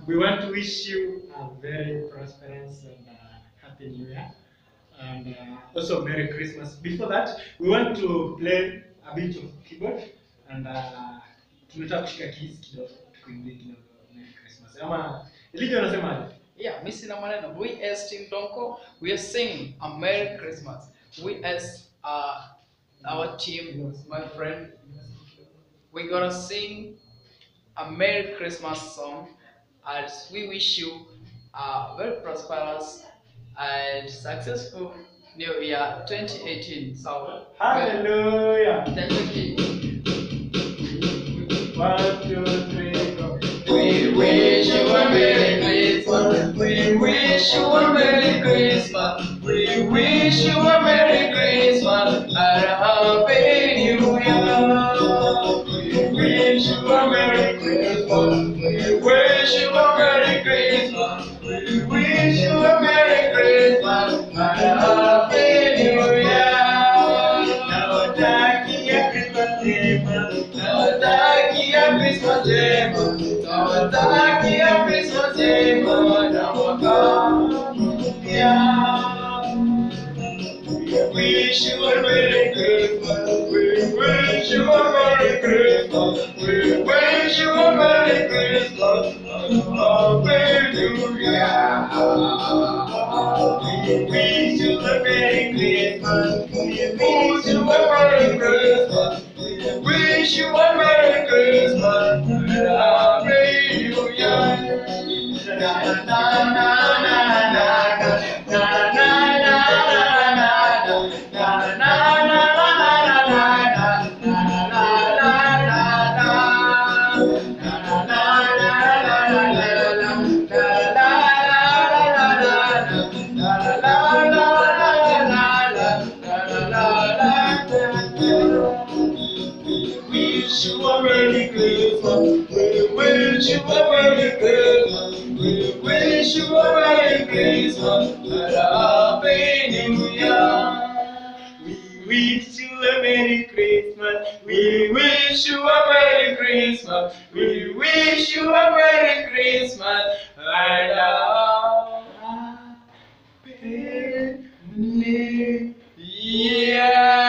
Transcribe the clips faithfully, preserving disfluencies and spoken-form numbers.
we want to wish you a very prosperous and uh, happy New Year, and uh, also Merry Christmas. Before that, we want to play a bit of keyboard, and uh, tunataka kushika keys kidogo, tukuimbie kidogo Merry Christmas. Ama ilivyo unasemaje? Yeah, Miss Namaneno, we as Team Donko, we are singing a Merry Christmas. We as uh, our team, my friend, we're gonna sing a Merry Christmas song as we wish you a very prosperous and successful New Year twenty eighteen. So, Hallelujah! thank you. One, two, three, go. We wish you a Merry Christmas. We wish you a Merry Christmas. We wish you a Merry Christmas and a Happy New Year. We wish you a Merry Christmas. We wish you a Merry Christmas. We wish you a Merry Christmas and a Happy New Year. Now taki ya Christmas Day, now taki ya Christmas Day, now taki ya Christmas Day, now we wish you a Merry Christmas. We wish you a Merry Christmas. We wish you a Merry Christmas and a Happy New Year. We wish you a Merry Christmas. We wish you a Merry Christmas. We wish you a Merry Christmas and a Happy New Year. Na na na na na na na wish you a Merry Christmas. We wish you a Merry Christmas. We wish you a Merry Christmas and a Happy New Year. We wish you a Merry Christmas. We wish you a Merry Christmas. We wish you a Merry Christmas and a Happy New Year.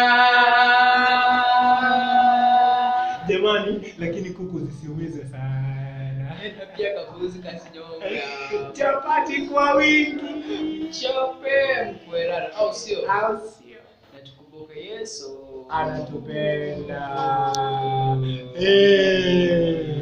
Jamani, lakini kuku zisiumize sana. Pia kabuzi kasinyonga. Chapati kwa wingi. Chope mkwera au sio? Au sio? Na tukumbuke Yesu Anatupenda. Eh.